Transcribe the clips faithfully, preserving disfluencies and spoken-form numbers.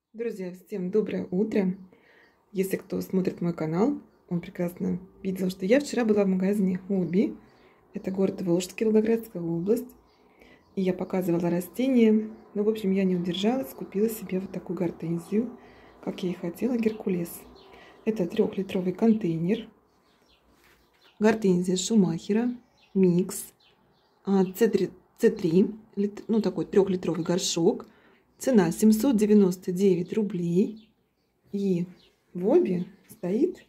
Друзья, всем доброе утро! Если кто смотрит мой канал, он прекрасно видел, что я вчера была в магазине Хобби. Это город Волжский, Волгоградская область. И я показывала растения. Ну, в общем, я не удержалась, купила себе вот такую гортензию, как я и хотела, Геркулес. Это трехлитровый контейнер. Гортензия Шумахера, микс, С три, ну такой трехлитровый горшок. Цена семьсот девяносто девять рублей. И в обе стоит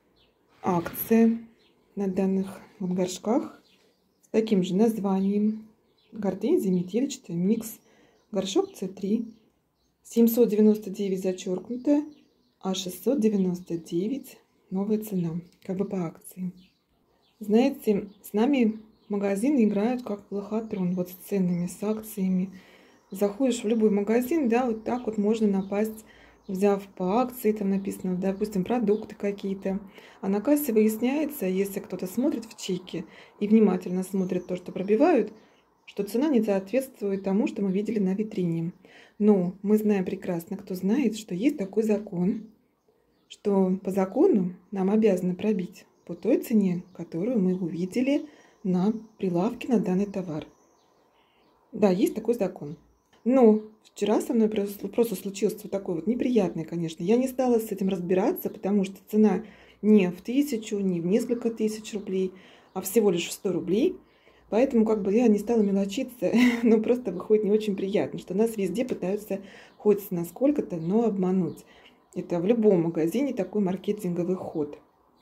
акция на данных вот горшках с таким же названием. Гортензия метельчатая, микс. Горшок С три. семьсот девяносто девять зачеркнуто, а шестьсот девяносто девять новая цена, как бы по акции. Знаете, с нами магазины играют как в лохотрон, вот с ценами, с акциями. Заходишь в любой магазин, да, вот так вот можно напасть, взяв по акции, там написано, допустим, продукты какие-то. А на кассе выясняется, если кто-то смотрит в чеки и внимательно смотрит то, что пробивают, что цена не соответствует тому, что мы видели на витрине. Но мы знаем прекрасно, кто знает, что есть такой закон, что по закону нам обязаны пробить по той цене, которую мы увидели на прилавке на данный товар. Да, есть такой закон. Но вчера со мной просто случилось вот такое вот неприятное, конечно. Я не стала с этим разбираться, потому что цена не в тысячу, не в несколько тысяч рублей, а всего лишь в сто рублей. Поэтому как бы я не стала мелочиться, но просто выходит не очень приятно, что нас везде пытаются хоть на сколько-то, но обмануть. Это в любом магазине такой маркетинговый ход.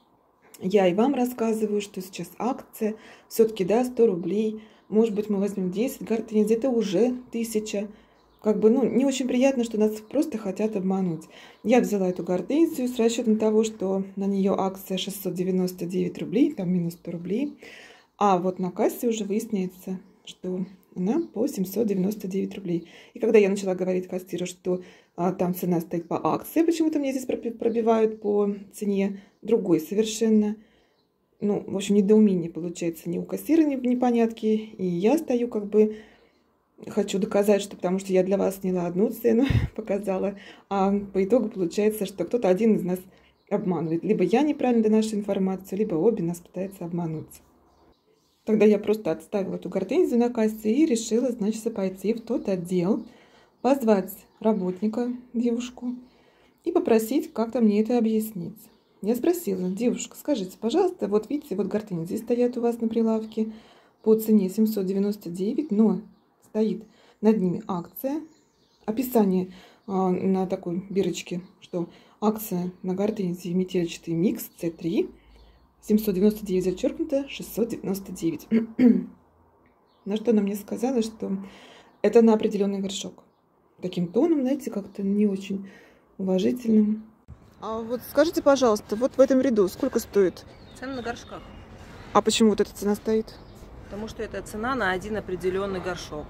Я и вам рассказываю, что сейчас акция, все-таки, да, сто рублей. Может быть, мы возьмем десять гортензий, это уже тысяча. Как бы, ну, не очень приятно, что нас просто хотят обмануть. Я взяла эту гортензию с расчетом того, что на нее акция шестьсот девяносто девять рублей, там минус сто рублей. А вот на кассе уже выясняется, что она по семьсот девяносто девять рублей. И когда я начала говорить кассиру, что а, там цена стоит по акции, почему-то мне здесь пробивают по цене другой совершенно. Ну, в общем, недоумение получается ни у кассира, ни непонятки. И я стою как бы, хочу доказать, что потому что я для вас сняла одну цену, показала. А по итогу получается, что кто-то один из нас обманывает. Либо я неправильно доношу информацию, либо обе нас пытаются обмануть. Тогда я просто отставила эту гортензию на кассе и решила, значит, пойти в тот отдел, позвать работника, девушку, и попросить как-то мне это объяснить. Я спросила: девушка, скажите, пожалуйста, вот видите, вот гортензии стоят у вас на прилавке по цене семьсот девяносто девять, но стоит над ними акция. Описание а, на такой бирочке, что акция на гортензии метельчатый микс С три, семьсот девяносто девять зачеркнуто, шестьсот девяносто девять. На что она мне сказала, что это на определенный горшок. Таким тоном, знаете, как-то не очень уважительным. А вот скажите, пожалуйста, вот в этом ряду сколько стоит? Цена на горшках. А почему вот эта цена стоит? Потому что это цена на один определенный горшок.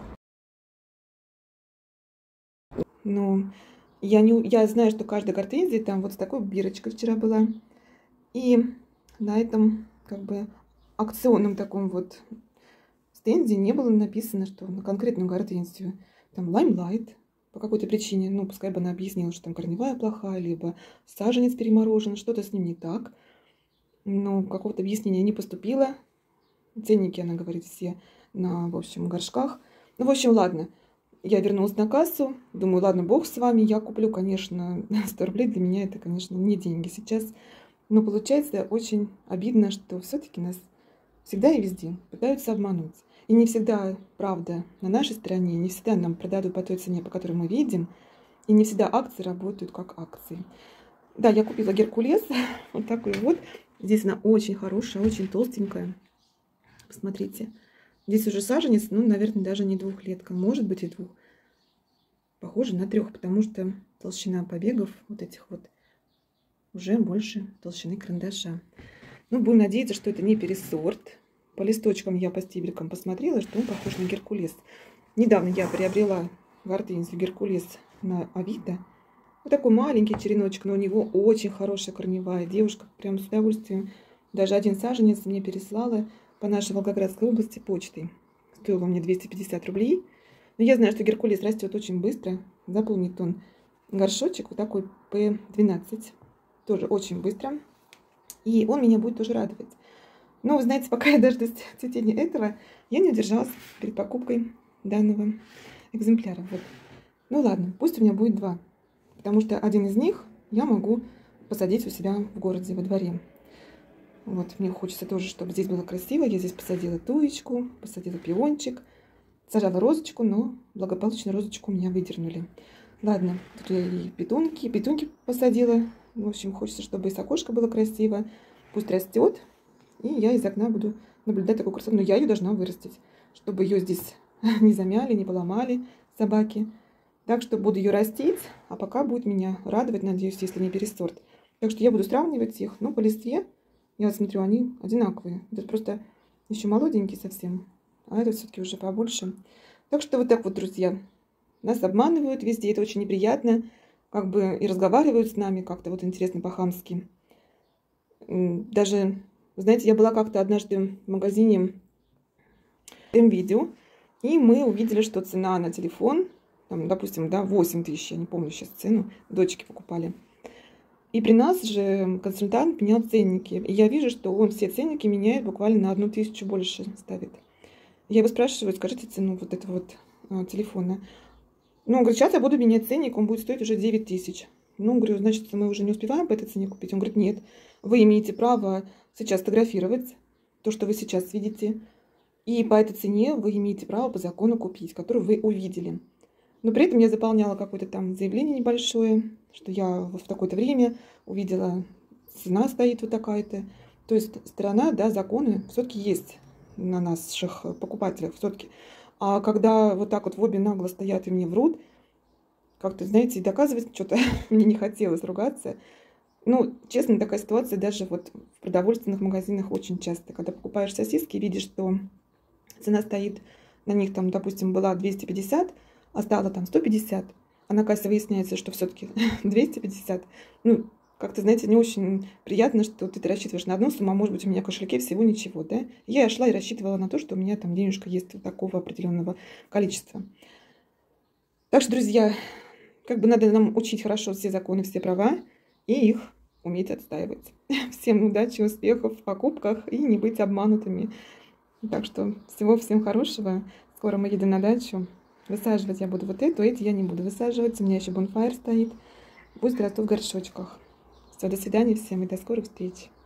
Ну, я, не, я знаю, что каждая гортензия там вот с такой бирочкой вчера была. И на этом как бы акционном таком вот стенде не было написано, что на конкретную гортензию там Limelight. По какой-то причине, ну, пускай бы она объяснила, что там корневая плохая, либо саженец переморожен, что-то с ним не так. Но какого-то объяснения не поступило. Ценники, она говорит, все на, в общем, горшках. Ну, в общем, ладно. Я вернулась на кассу. Думаю, ладно, бог с вами. Я куплю, конечно, сто рублей. Для меня это, конечно, не деньги сейчас. Но получается очень обидно, что все-таки нас всегда и везде пытаются обмануть. И не всегда правда на нашей стороне, не всегда нам продадут по той цене, по которой мы видим, и не всегда акции работают как акции. Да, я купила Геркулес, вот такой вот. Здесь она очень хорошая, очень толстенькая. Посмотрите. Здесь уже саженец, ну, наверное, даже не двухлетка, может быть и двух. Похоже на трех, потому что толщина побегов вот этих вот уже больше толщины карандаша. Ну, будем надеяться, что это не пересорт. По листочкам я по стебелькам посмотрела, что он похож на Геркулес. Недавно я приобрела гортензию Геркулес на Авито. Вот такой маленький череночек, но у него очень хорошая корневая. Девушка прям с удовольствием даже один саженец мне переслала по нашей Волгоградской области почтой. Стоил он мне двести пятьдесят рублей. Но я знаю, что Геркулес растет очень быстро. Заполнит он горшочек, вот такой пэ двенадцать. Тоже очень быстро. И он меня будет тоже радовать. Но, вы знаете, пока я дождусь цветения этого, я не удержалась перед покупкой данного экземпляра. Вот. Ну ладно, пусть у меня будет два. Потому что один из них я могу посадить у себя в городе, во дворе. Вот, мне хочется тоже, чтобы здесь было красиво. Я здесь посадила туечку, посадила пиончик, сажала розочку, но благополучно розочку у меня выдернули. Ладно, тут я и петунки, петунки посадила. В общем, хочется, чтобы и с окошка было красиво. Пусть растет, и я из окна буду наблюдать такую красоту. Но я ее должна вырастить, чтобы ее здесь не замяли, не поломали собаки. Так что буду ее растить, а пока будет меня радовать, надеюсь, если не пересорт. Так что я буду сравнивать их, но по листве, я вот смотрю, они одинаковые. Этот просто еще молоденький совсем, а этот все-таки уже побольше. Так что вот так вот, друзья, нас обманывают везде, это очень неприятно, как бы и разговаривают с нами как-то вот интересно по-хамски. Даже, знаете, я была как-то однажды в магазине М-видео, и мы увидели, что цена на телефон, там, допустим, да, восемь тысяч, я не помню сейчас цену, дочки покупали. И при нас же консультант менял ценники. И я вижу, что он все ценники меняет буквально на одну тысячу больше ставит. Я его спрашиваю, скажите цену вот этого вот а, телефона. Ну, он говорит, сейчас я буду менять ценник, он будет стоить уже девять тысяч. Ну, говорю, значит, мы уже не успеваем по этой цене купить. Он говорит, нет, вы имеете право сейчас фотографировать то, что вы сейчас видите. И по этой цене вы имеете право по закону купить, которую вы увидели. Но при этом я заполняла какое-то там заявление небольшое, что я в такое-то время увидела, цена стоит вот такая-то. То есть сторона, да, законы все-таки есть на наших покупателях все-таки. А когда вот так вот в обе нагло стоят и мне врут, как-то, знаете, доказывать что-то мне не хотелось ругаться. Ну, честно, такая ситуация даже вот в продовольственных магазинах очень часто. Когда покупаешь сосиски, видишь, что цена стоит, на них там, допустим, была двести пятьдесят, а стало там сто пятьдесят, а на кассе выясняется, что все-таки двести пятьдесят. Ну, как-то, знаете, не очень приятно, что ты рассчитываешь на одну сумму, а может быть у меня в кошельке всего ничего, да? Я шла и рассчитывала на то, что у меня там денежка есть вот такого определенного количества. Так что, друзья, как бы надо нам учить хорошо все законы, все права и их уметь отстаивать. Всем удачи, успехов в покупках и не быть обманутыми. Так что всего всем хорошего. Скоро мы едем на дачу. Высаживать я буду вот эту, эти я не буду высаживать. У меня еще бонфайр стоит. Пусть растут в горшочках. Все, до свидания всем и до скорых встреч.